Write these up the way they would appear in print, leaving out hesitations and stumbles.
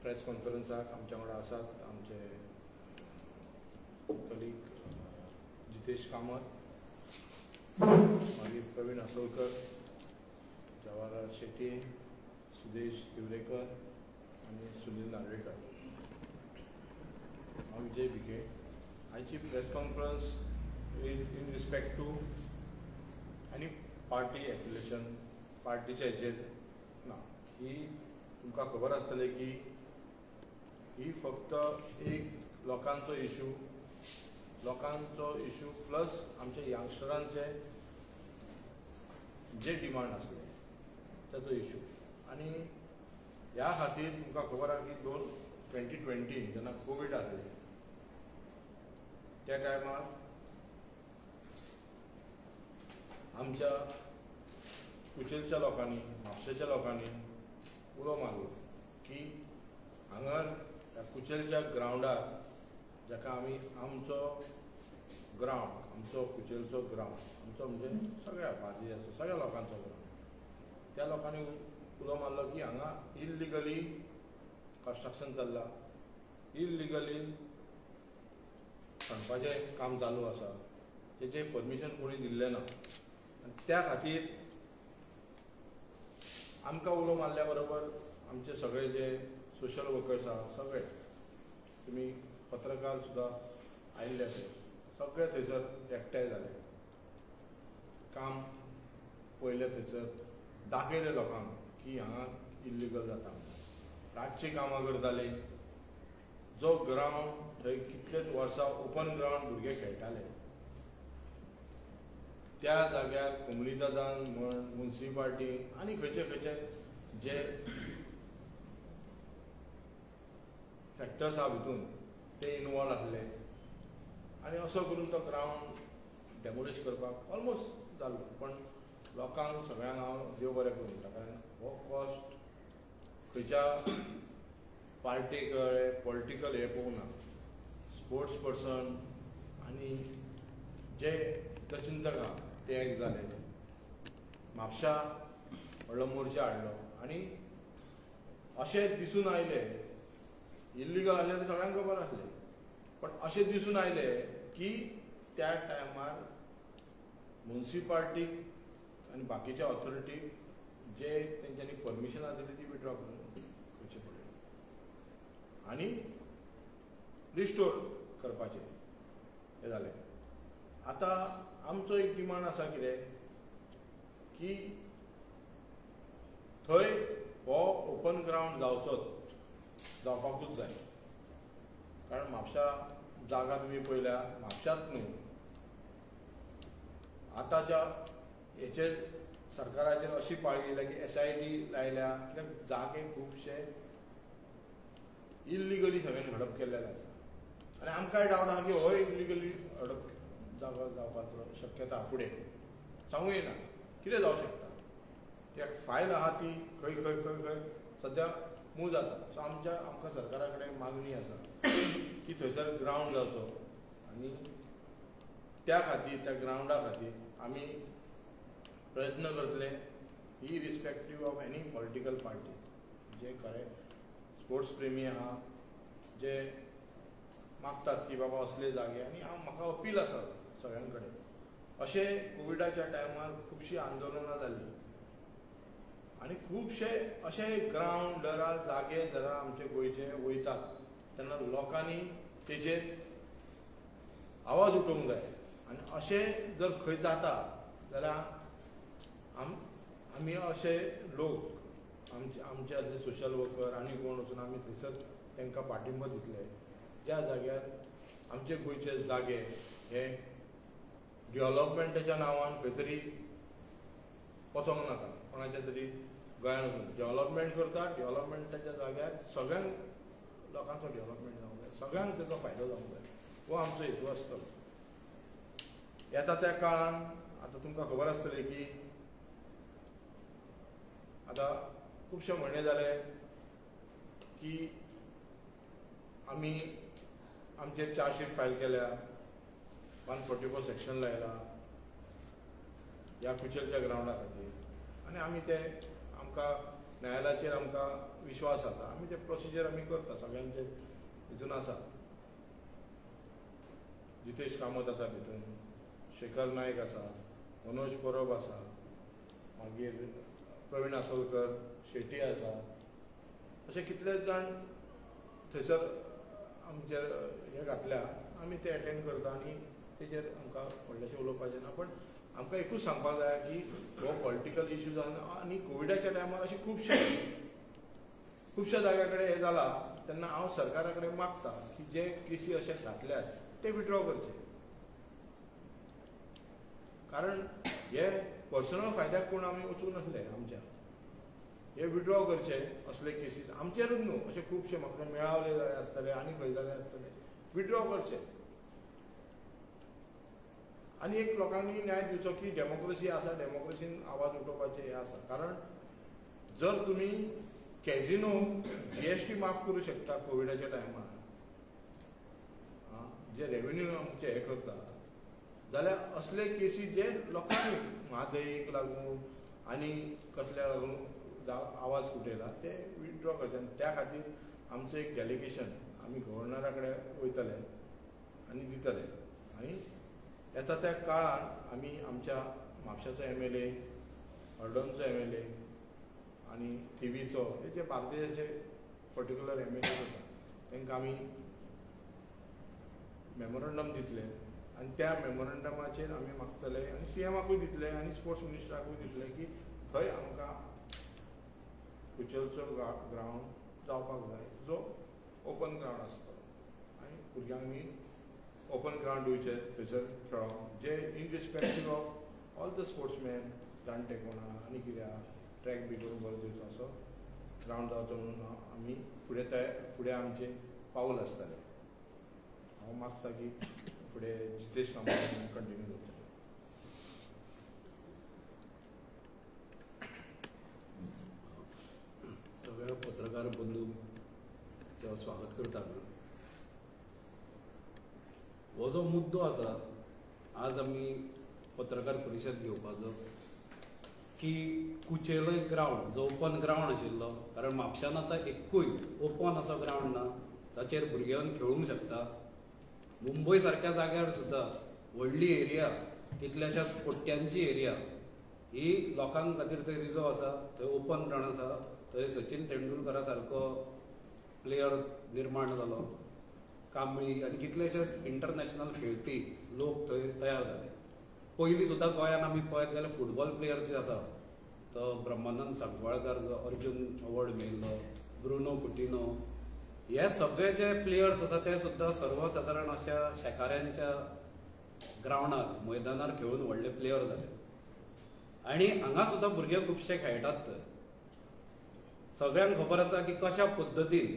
Press कॉन्फरन्साक आमच्या वांगडा आसात आमचे कलीग जितेश कामत, मागीर प्रवीण आसोलकर, जवाहरलाल शेट्टी, सुदेश तिवरेकर आणि सुनील नार्वेकर. हांव विजय भिके. आयची press conference in respect to आनी पार्टी एफिलिएशन पार्टीच्या हेचेर ना. ही तुमकां खबर आसतलें की ही फक्त एक लोकांचो इशू प्लस आमच्या यंगस्टरांचे जे डिमांड आसले ताचो इशू. आनी ह्या खातीर तुमकां खबर आसा की 2020 जेन्ना कोवीड आसलें त्या टायमार आमच्या कुचेलच्या लोकांनी म्हापशेच्या लोकांनी उलो मारलो की हांगा कुचेलच्या ग्रावंडार जाका आमी आमचो ग्रावंड आमचो कुचेलचो ग्रावंड आमचो म्हणजे सगळ्या भारतीयाचो सगळ्या लोकांचो ग्रावंड त्या लोकांनी उलो मारलो की हांगा इल्लिगली कन्स्ट्रक्शन चल्लां, इल्लिगली खणपाचें काम चालू आसा, तेचें परमिशन कोणी दिल्लें ना. आनी त्या खातीर आमकां उलो मारल्या बरोबर आमचे सगळे जे सोशल वर्कर्स आहा सगळे तुमी पत्रकार सुद्दां आयिल्ले सगळे थंयसर एकठांय जाले. काम पळयलें थंयसर दाखयलें लोकांक की हांगा इल्लिगल जाता. रातची कामां करताले. जो ग्रावंड थंय कितलेच वर्सां ओपन ग्रावंड भुरगे खेळटाले त्या जाग्यार कोमुनिदादान म्हण म्युनिसिपालिटी आनी खंयचे जे फॅक्टर्स आहा भितून ते इनवॉल्व आसले आनी असो करून तो ग्रावंड डेमोलिश करपाक ऑलमोस्ट जाल्लो. पण लोकांक सगळ्यांक हांव देव बरें करूं म्हणटा कारण हो कॉस्ट खंयच्या पार्टीक पॉलिटिकल हे पळोवंक ना. स्पोर्ट्स पर्सन आनी जे चिंतक आहा ते एक जाले. म्हापशा व्हडलो मोर्चा हाडलो आनी अशें दिसून आयले इल्लिगल आसलें तें सगळ्यांक खबर आसलें पण अशें दिसून आयले की त्या टायमार म्युनिसिपालिटीक आनी बाकीच्या ऑथॉरिटीक जे तेंच्यांनी परमिशनां दिली ती विड्रॉ करची पडली आनी रिस्टोर करपाचें हें जालें. आतां आमचो एक डिमांड आसा कितें की थंय हो ओपन ग्रावंड जावपाकूच जाय. कारण म्हापशा जागा तुमी पळयल्या म्हापशांत न्हू आतांच्या हेचेर सरकाराचेर अशी पाळी येयल्या की SIT लायल्या कित्याक जागे खुबशे इल्लिगली सगळ्यांनी हडप केल्लेले आसा. आनी आमकांय डावट आसा की हो इल्लिगली हडप जागो जावपाचो शक्यता फुडें सांगूं येना कितें जावं शकता. कित्याक फायल आहा ती खंय खंय खंय खंय सद्या मूव जाता. सो आमकां सरकारा कडेन मागणी आसा की थंयसर ग्रावंड जावचो आनी त्या खातीर त्या ग्रावंडा खातीर आमी प्रयत्न करतले irrespective of any political party जे खरें स्पोर्ट्स प्रेमी आहा जे मागतात की बाबा असले जागे. आनी म्हाका अपील आसा सगळ्यां कडेन अशें कोविडाच्या टायमार खुबशीं आंदोलनां जाल्लीं आनी खुबशे अशे ग्रावंड जरा जागे जरा आमचे गोंयचे वयतात तेन्ना लोकांनी तेचेर आवाज उठोवंक जाय. आनी अशें जर खंय जाता जाल्यार आमी अशे लोक आमचे सोशल वर्कर आनी कोण वचून आमी थंयसर तांकां पाठिंबो दितले ज्या जाग्यार आमचे गोंयचे जागे हे डेव्हलपमेंटाच्या नांवान खंय तरी वचोंक नाका. कोणाच्या तरी गोंयांत वचून डेव्हलपमेंट करता डेव्हलपमेंटाच्या जाग्यार सगळ्यांक लोकांचो डेव्हलपमेंट जावंक जाय सगळ्यांक तेचो फायदो जावंक जाय हो आमचो हेतू आसतलो. येता त्या काळान आतां तुमकां खबर आसतलें की आतां खुबशे म्हयने जाले की आमी आमचेर चार्जशीट फायल केल्या 144 सेक्शन लायला ह्या कुचेलच्या ग्रावंडा खातीर आनी आमी ते आमकां न्यायालयाचेर आमकां विश्वास आसा, आमी ते प्रोसिजर आमी करता, सगळ्यांचे हितून आसा. जितेश कामत आसा भितून, शेखर नायक आसा, मनोज परब आसा, मागीर प्रवीण आसोलकर, शेट्टी आसा, अशे कितलेच जाण थंयसर आमचेर हे घातल्या. आमी ते अटेंड करता आनी तेजेर आमकां व्हडलेशें उलोवपाचें ना. पण आमकां एकूच सांगपाक जाय की हो पॉलिटिकल इश्यूज आनी कोविडाच्या टायमार अशें खुबश्या जाग्या कडेन हें जाला तेन्ना हांव सरकारा कडेन मागता की जे केसी अशे घातल्यात ते विड्रॉ करचे. कारण हे पर्सनल फायद्याक कोण आमी वचूंक नासले आमच्या. हे विड्रॉ करचे असले केसीस आमचेरूच न्हू, अशे खुबशे म्हाका मेळावले जाले आसतले आनी खंय जाले आसतले, विड्रॉ करचे. आनी एक लोकांनी न्याय दिवचो की डेमोक्रेसी आसा, डेमोक्रेसीन आवाज उठोवपाचे हे आसा. कारण जर तुमी कॅझिनो GST माफ करूं शकता कोविडाच्या टायमार, जे रेव्हेन्यू आमचे हे करता, जाल्यार असले केसी जे लोकांनी म्हादयेक लागून आनी कसल्या लागून आवाज फुटयला ते विड्रॉ करचे. आनी त्या खातीर आमचो एक डेलिगेशन आमी गव्हर्नरा कडेन वयतले आनी दितले. आनी येता त्या काळान आमी आमच्या म्हापशाचो MLA, हळडणचो MLA आनी थिवीचो, हे जे बार्देशाचे पर्टिक्युलर MLA आसा तांकां आमी मेमोरंडम दितले आनी त्या मेमोरंडमाचेर आमी मागतले आनी CMाकूय दितले आनी स्पोर्ट्स मिनिस्टराकूय दितले की थंय आमकां फ्युचरचो ग्रावंड जावपाक जाय जो ओपन ग्रावंड आसतलो. आनी भुरग्यांक आमी ओपन ग्रावंड दिवचे थंयसर खेळोंक, जे irrespective of all the sportsman, जाणटे कोणा आनी कित्याक ट्रॅक बी करून बरो दिवचो असो ग्रावंड जावचो म्हणून आमी फुडें आमचें पावल आसतलें. हांव मागता की फुडें जितेश कामत कंटिन्यू करतले. सगळ्या पत्रकार बंधूंक तें स्वागत करता. हो जो मुद्दो आसा, आज आमी पत्रकार परिशद घेवपाचो की कुचेलो एक ग्रावंड जो ओपन ग्रावंड आशिल्लो, कारण म्हापशान आतां एकूय ओपन असो ग्रावंड ना ताचेर भुरगे येवन खेळूंक शकता. मुंबय सारक्या जाग्यार सुद्दां व्हडली एरिया, कितल्याशाच कोट्यांची एरिया ही लोकांक खातीर थंय रिजर्व आसा, थंय ओपन ग्रावंड आसा, थंय सचिन तेंडुलकरा सारको प्लेयर निर्माण जालो, कांबळी आनी कितलेशेच इंटरनॅशनल खेळपी लोक थंय तयार जाले. पयलीं सुद्दां गोंयांत आमी पळयत जाल्यार फुटबॉल प्लेयर जे आसा, तो ब्रह्मानंद सांकवाळकार जो अर्जून अवॉर्ड मेळिल्लो, ब्रुनो कुटिनो, हे सगळे जे प्लेयर्स आसा ते सुद्दां सर्वसाधारण अशा शेकाऱ्यांच्या ग्रावंडार, मैदानार खेळून व्हडले प्लेयर जाले. आनी हांगा सुद्दां भुरगे खुबशे खेळटात. थंय सगळ्यांक खबर आसा की कशा पद्दतीन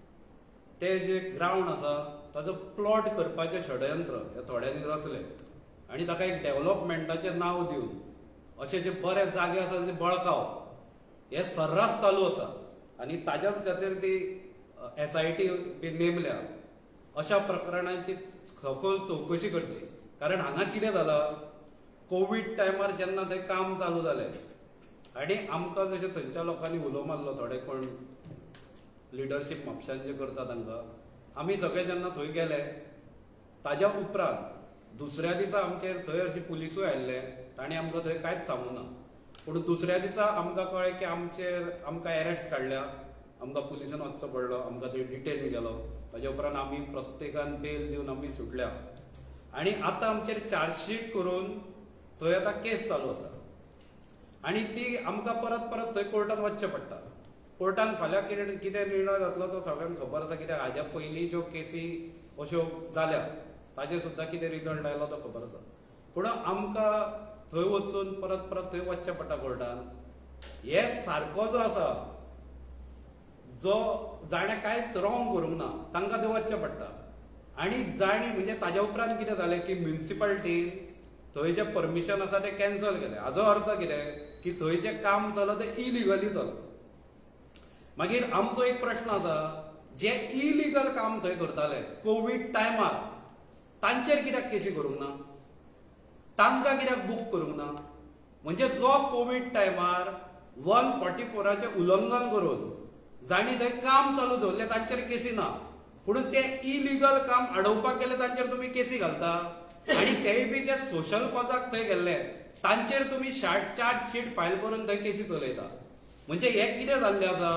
ते जे ग्रावंड आसा ताजो प्लॉट करपाचें षडयंत्र हे थोड्यांनी रचले आनी ताका एक डेव्हलपमेंटाचें नांव दिवन अशे जे बरे जागे आसा ते बळकावप हे सर्रास चालू आसा. आनी ताच्याच खातीर ती SIT बी नेमल्या. अशा प्रकरणांची सखोल चवकशी करची. कारण हांगा कितें जालां, कोवीड टायमार जेन्ना थंय काम चालू जालें आनी आमकां जशें थंयच्या लोकांनी उलो मारलो, थोडे कोण लिडरशीप म्हापशान जे करता तांकां, आमी सगळे जेन्ना थंय गेले ताज्या उपरांत दुसऱ्या दिसा आमचेर थंय अशी पुलिसूय आयिल्ले, तांणी आमकां थंय कांयच सांगूं ना. पूण दुसऱ्या दिसा आमकां कळ्ळें की आमकां एरेस्ट काडल्या, आमकां पुलिसान वचचो पडलो, आमकां थंय डिटेन केलो. ताज्या उपरांत आमी प्रत्येकान बेल दिवन आमी सुटल्या. आनी आतां आमचेर चार्जशीट करून थंय आतां केस चालू आसा आनी ती आमकां परत परत थंय कोर्टान वचचें पडटा. कोर्टान फाल्यां कितें निर्णय जातलो तो सगळ्यांक खबर आसा, कित्याक हाज्या पयलीं ज्यो केसी अश्यो जाल्या ताजे सुद्दां कितें रिजल्ट आयलो तो खबर आसा. पूण आमकां थंय वचून परत परत थंय वचचें पडटा कोर्टान. हे सारको जो आसा, जो जाणें कांयच रॉंग करूंक ना, तांकां थंय वचचें पडटा. आनी जाणी म्हणजे ताज्या उपरांत कितें जालें की म्युनिसिपालिटीन थंय जें परमिशन आसा तें कॅन्सल केलें. हाजो अर्थ कितें की थंय जें काम चलता तें इलिगली चलता. मागीर आमचो एक प्रश्न आसा, जे इलिगल काम थंय करताले कोवीड टायमार तांचेर कित्याक केसी करूंक ना, तांकां कित्याक बूक करूंक ना? म्हणजे जो कोवीड टायमार 144चे उल्लंघन करून जाणी थंय काम चालू दवरले तांचेर केसी ना, पूण ते इलिगल काम अडवपाक गेले तांचेर तुम्ही केसी घालता. आणि तेय बी जे सोशल कॉजाक थंय गेल्ले तांचेर तुम्ही चार्ज शीट फायल करून थंय केसी चलयता. म्हणजे हे कितें जाल्लें आसा,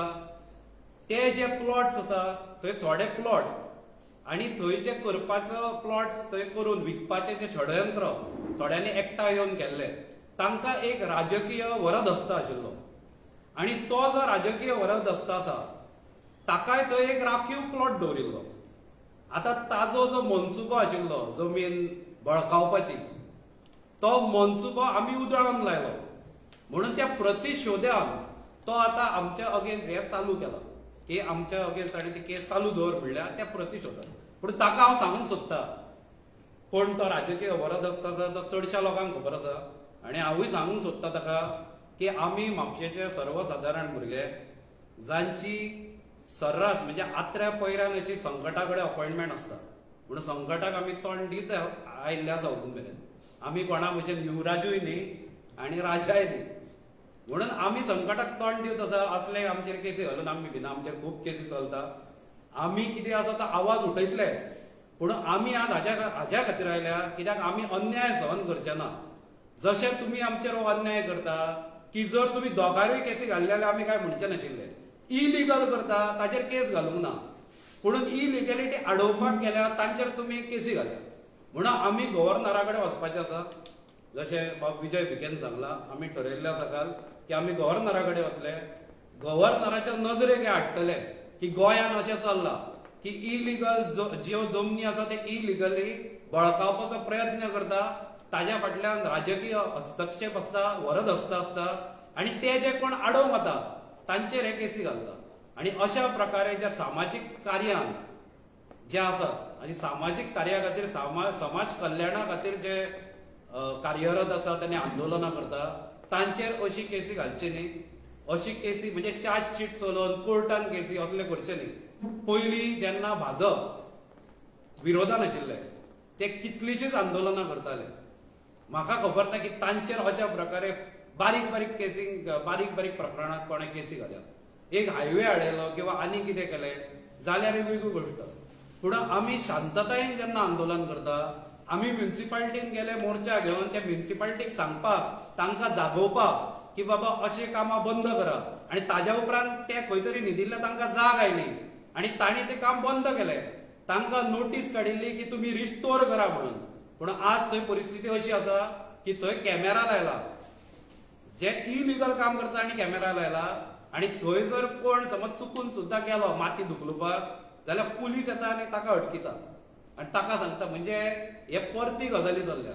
ते जे प्लॉट्स आसा थंय थोडे प्लॉट आणि थंयचे करपाचो प्लॉट्स थंय करून विकपाचे जे षडयंत्र थोड्यांनी एकठांय येवन केल्ले, तांकां एक राजकीय वरदहस्त आशिल्लो. आणि तो जो राजकीय वरदहस्त आसा ताकाय थंय एक राखीव प्लॉट दवरिल्लो. आता ताजो जो मनसुबो आशिल्लो जमीन बळकावपाची, तो मनसुबो आमी उजळोन लायलो. म्हणून त्या प्रतिशोध्यान तो आता आमच्या अगेन्स्ट हे चालू केला की आमच्या अगेन्स्ट ताणें ती केस चालू दवर म्हणल्यार त्या प्रतिशोधान. पूण ताका हांव सांगूंक सोदतां, कोण तो राजकीय वरदहस्त आसा तो चडशा लोकांक खबर आसा. आनी हांवूय सांगूंक सोदतां ताका की आमी म्हापशेचे सर्वसाधारण भुरगे जांची सर्रास म्हणजे आत्र्या पयऱ्यान अशी संकटा कडेन अपॉइंटमेंट आसता, पूण संकटाक आमी तोंड दीत आयिल्ले आसा अजून मेरेन. आमी कोणा भशेन युवराजूय न्ही आनी राजाय न्ही. म्हणून आमी संकटाक तोंड दिवत आसा. असले आमचेर केसी घालून आमी भिना, आमचेर खूब केसी चलता. आमी कितें आसा तो आवाज उठयतलेच, पूण आमी आज हाज्या खातीर आयल्या कित्याक आमी अन्याय सहन करचे ना. जशे तुमी आमचेर हो अन्याय करता की जर तुमी दोगारूय केसी घाल्ले जाल्यार आमी काय म्हणचे नाशिल्ले. इलिगल करता ताचेर केस घालूंक ना, पूण इलिगॅलिटी अडोवपाक गेल्यार तांचेर तुमी केसी घाल्या. म्हणून आमी गव्हर्नरा कडेन वचपाचे आसा. जशे बाब विजय भिकेन सांगला, आमी ठरयल्ले आसा काल की आमी गव्हर्नरा कडेन वतले. गव्हर्नराच्या नजरेक हे हाडटले की गोंयान अशें चल्लां की इलिगल ज्यो जमनी आसा ते इलिगली बळकावपाचो प्रयत्न करता. ताज्या फाटल्यान राजकीय हस्तक्षेप आसता, वरदहस्त आसता आणि ते जे कोण आडोवंक वता तांचेर हे केसी घालता. आणि अशा प्रकारे ज्या सामाजीक कार्यान जे आसात आनी सामाजीक कार्या खातीर समाज कल्याणा खातीर जे कार्यरत आसा त्यांनी आंदोलनां करता तांचेर अशी केसी घालची न्ही. अशी केसी म्हणजे चार्ज शीट चलोवन कोर्टान केसी असले करचे न्ही. पयलीं जेन्ना भाजप विरोधान आशिल्ले ते कितलीशीच आंदोलनां करताले. म्हाका खबर ना की तांचेर अशा प्रकारे बारीक बारीक केसींक बारीक बारीक प्रकरणात कोणे केसी घाल्या. एक हायवे हाडयलो किंवा आनी कितें केलें जाल्यार वेगळी गोश्ट. पूण आमी शांततायेन जेन्ना आंदोलन करता, आमी म्युनिसिपालिटीन गेले मोर्चा घेवन त्या म्युनिसिपालिटीक सांगपाक, तांकां जागोवपाक की बाबा अशी कामां बंद करा. आनी ताज्या उपरांत ते खंय तरी न्हिदिल्ले तांकां जाग आयली आनी तांणी तें काम बंद केलें. तांकां नोटीस काडिल्ली की तुमी रिस्टोर करा म्हणून. पूण आज थंय परिस्थिती अशी आसा की थंय कॅमेरा लायला, जे इलिगल काम करता आनी कॅमेरा लायला. आनी थंय जर कोण समज चुकून सुद्दां गेलो माती धुकलुपाक जाल्यार पुलीस येता आनी ताका अटकिता आनी ताका सांगता. म्हणजे हे परती गजाली चल्ल्या.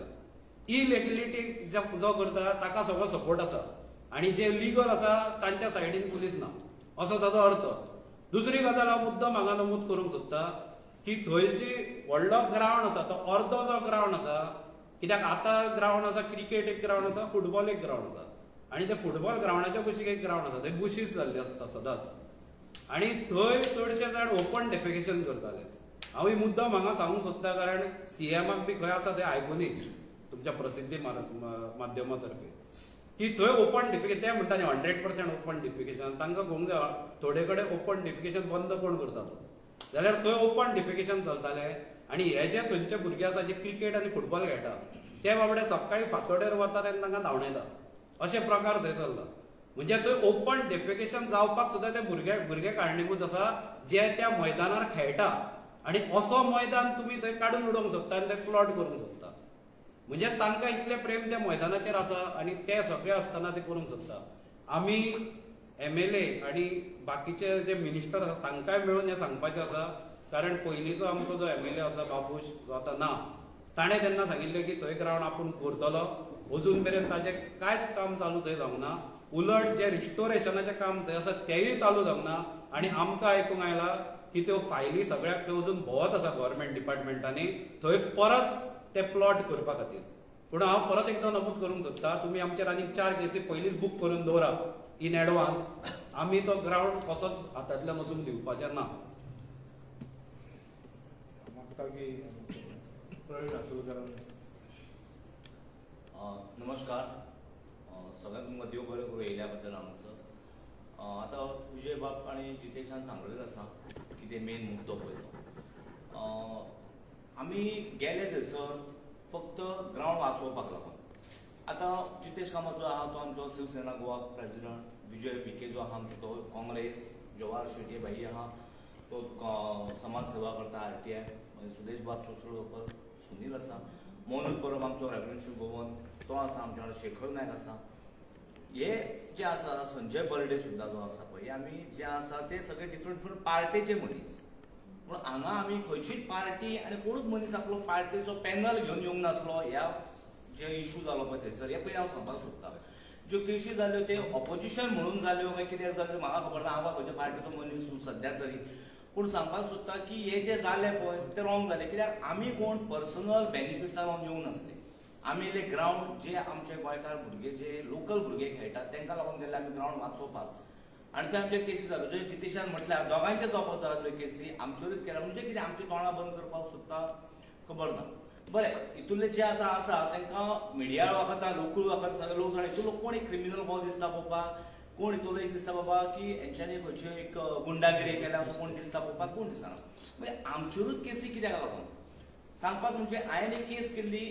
इलिगलिटी जो करता ताका सगळो सपोर्ट आसा आनी जे लिगल आसा तांच्या सायडीन पुलीस ना, असो ताचो अर्थ. दुसरी गजाल हांव मुद्दम हांगा नमूद करूंक सोदता की थंय जी व्हडलो ग्रावंड आसा तो अर्दो जो ग्रावंड आसा, कित्याक आतां ग्रावंड आसा क्रिकेट एक ग्रावंड आसा, फुटबॉल एक ग्रावंड आसा. आनी ते फुटबॉल ग्रावंडाच्या कुशीक एक ग्रावंड आसा, थंय बुशीस जाल्ले आसता सदांच. आनी थंय चडशे जाण ओपन डेफिकेशन करताले. हांव ही मुद्दम हांगा सांगूंक सोदता कारण सीएमाक बी खंय आसा तें आयकुनी तुमच्या प्रसिद्धी माध्यमा तर्फे की थंय ओपन डेफिकेशन ते म्हणटा न्ही 100% ओपन डेफिकेशन. तांकां कळूंक जाय थोडे कडेन ओपन डेफिकेशन बंद कोण करतालो जाल्यार थंय ओपन डेफिकेशन चलताले. आनी हे जे थंयचे भुरगे आसा जे क्रिकेट आनी फुटबॉल खेळटा ते बाबडे सकाळी फातोडेर वता तेन्ना तांकां धांवणयता. अशे प्रकार थंय चल्ला. म्हणजे थंय ओपन डेफिकेशन जावपाक सुद्दां ते भुरगे कारणीभूत आसा जे त्या मैदानार खेळटा. आनी असो मैदान तुमी थंय काडून उडोवंक सोदता आनी ते प्लॉट करूंक सोदता. म्हणजे तांकां इतलें प्रेम त्या मैदानाचेर आसा आनी ते सगळे आसतना ते करूंक सोदता. आमी MLA आनी बाकीचे जे मिनिस्टर आसा तांकांय मेळून हें सांगपाचें आसा. कारण पयलींचो आमचो जो MLA आसा बाबूश जो आतां ना, ताणें तेन्ना सांगिल्लें की थंय ग्रावंड आपूण करतलो. अजून मेरेन ताजें कांयच काम चालू थंय जावंक ना. उलट जे रिस्टोरेशनाचें काम थंय आसा तेंय चालू जावंक ना. आनी आमकां आयकूंक आयला की त्यो फायली सगळ्याक त्यो अजून भोंवत आसा गव्हर्मेंट डिपार्टमेंटांनी थंय परत ते प्लॉट करपा खातीर. पूण हांव परत एकदां नमूद करूंक सोदतां, तुमी आमचेर आनीक 4 केसी पयलींच बूक करून दवरा इन एडवान्स. आमी तो ग्रावंड कसोच हातांतल्यान वचून दिवपाचें ना. नमस्कार. सगळ्यांक तुमकां देव बरें करूं येयल्या बद्दल हांगासर. आतां विजय बाब आनी जितेशान सांगलेलें आसा कितें मेन मुद्दो पळय तो. आमी गेले थंयसर फक्त ग्रावंड वाचोवपाक लागून. आतां जितेश कामत जो आहा तो आमचो शिवसेना गोवा प्रेसिडेंट, विजय विखे जो आहा आमचो तो काँग्रेस, जवाहर शेट्ये भाई आहा तो समाज सेवा करता RTI, मागीर सुदेश बाब सोशल वर्कर, सुनील आसा, मोनूज परब आमचो रेव्हरेंशियल गोवन तो आसा, आमचे वांगडा शेखर नायक आसा. हे जे आसा संजय बर्डे सुद्दां जो आसा पळय, आमी जे आसा ते सगळे डिफरंट डिफरंट पार्टेचे मनीस. पूण हांगा आमी खंयचीच पार्टी आनी कोणूच मनीस आपलो पार्टीचो पॅनल घेवन येवंक नासलो. ह्या जे इशू जालो पळय थंयसर हे पयलीं हांव सांगपाक सोदतां. ज्यो केसी जाल्यो ते ऑपोजिशन म्हणून जाल्यो काय कित्याक जाल्यो म्हाका खबर ना, हांव खंयच्या पार्टीचो मनीस न्हू सद्या तरी. पूण सांगपाक सोदता की हे जे जालें पळय ते रॉंग जालें. कित्याक आमी कोण पर्सनल बेनिफिट्साक लागून येवंक नासले. आमी इल्ले ग्रावंड जे आमचे गोंयकार भुरगे जे लोकल भुरगे खेळटात तांकां लागून गेल्ले आमी ग्रावंड वाचोवपाक. आनी थंय आमचे केसी जाल्यो ज्यो जितेशान म्हटल्यार दोगांयचेच वापर जाल्यो केसी आमच्योच केल्या. म्हणजे कितें आमची तोंडां बंद करपाक सोदता खबर ना. बरें, हितूंतले जे आतां आसा तांकां मिडिया वखदां लोकूय वखद सगळे लोक जाण हितूंतलो कोण एक क्रिमिनल फॉल दिसता पळोवपाक, कोण हितूंतलो एक दिसता बाबा की हेंच्यांनी खंयची एक गुंडागिरी केल्या असो कोण दिसता पळोवपाक कोण दिसना. म्हणजे आमच्योच केसी कित्याक लागून सांगपाक म्हणजे हांवें एक केस केल्ली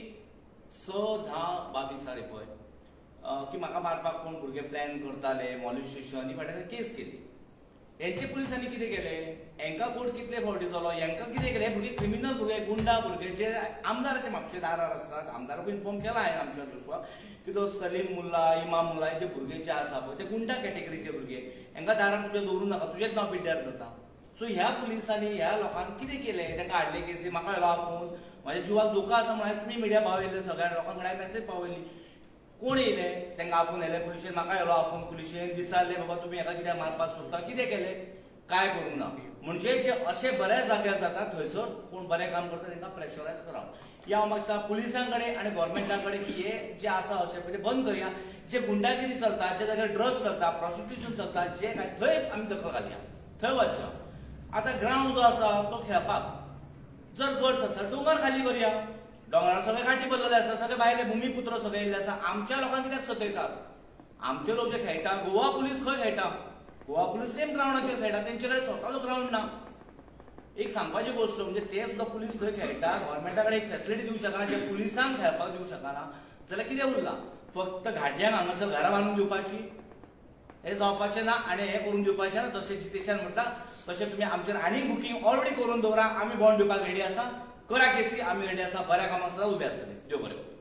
6-10-22 पळय की म्हाका मारपाक कोण भुरगे प्लॅन करताले, मॉलिस्टेशन ही फाटल्यान केस केली. हेंचे पुलिसांनी कितें केलें, हेंकां कोर्ट कितले फावटी जालो, हेंकां कितें केलें, भुरगे क्रिमिनल भुरगे गुंडा भुरगे जे आमदाराचे म्हापशे दारार आसतात. आमदाराक इन्फॉर्म केला हांवें आमच्या जोशवा की तो सलीम मुल्ला, इमाम मुल्ला जे भुरगे जे आसा पळय ते गुंडा कॅटेगरीचे भुरगे, हेंकां दारार तुजें दवरूं नाका, तुजेंच नांव पिड्ड्यार जाता. सो ह्या पुलिसांनी ह्या लोकांक कितें केलें, तांकां हाडले केसी. म्हाका आयलो हा फोन, म्हाज्या जिवाक धोका आसा म्हण तुमी मिडिया पावयले, सगळ्या लोकां कडेन मेसेज पावयली. कोण येयले तांकां आफोन येयले पुलिशेन, म्हाका येयलो आफोन पुलिशेन, विचारले बाबा तुमी हेका कित्याक मारपाक सोदता, कितें केलें, काय करूंक ना. म्हणजे जे अशे बऱ्याच जाग्यार जाता थंयसर कोण बरें काम करता तांकां प्रेशरायज करप. या हांव मागता पुलिसां कडेन आनी गोव्हर्मेंटा कडेन की हे जे आसा अशें पळय ते बंद करया. जे गुंडागिरी चलता, जे जाग्यार ड्रग्स चलता, प्रॉस्टिट्यूशन चलता, जे काय थंय आमी दखल घालया, थंय वचया. आतां ग्रावंड जो आसा तो खेळपाक जर गट्स आसा दोंगर खाली करया. दोंगरार सगळे गांठी भरलेले आसा, सगळे भायले भुमिपुत्र सगळे येयल्ले आसा. आमच्या लोकांक कित्याक सतयतात, आमचे लोक जे खेळटा गोवा पुलीस खंय खेळटा, गोवा पुलीस सेम ग्रावंडाचेर खेळटा, तेंचे कडेन स्वताचो ग्रावंड ना. एक सांगपाची गोष्ट म्हणजे ते सुद्दां पुलीस थंय खेळटा, गोव्हर्मेंटा कडेन एक फॅसिलिटी दिवंक शकना, जे पुलिसांक खेळपाक दिवंक शकना, जाल्यार कितें उरलां, फक्त घाटयांक हांगासर घरां बांदून दिवपाची. हे जावपाचें ना आनी हे करून दिवपाचें ना. जशें जितेशान म्हटलां तशें तुमी आमचेर आनी बुकींग ऑलरेडी करून दवरा. आमी बॉन्ड दिवपाक रेडी आसा, करा केसी, आमी रेडी आसा, बऱ्या कामाक सुद्दां उबे आसतले. देव बरें.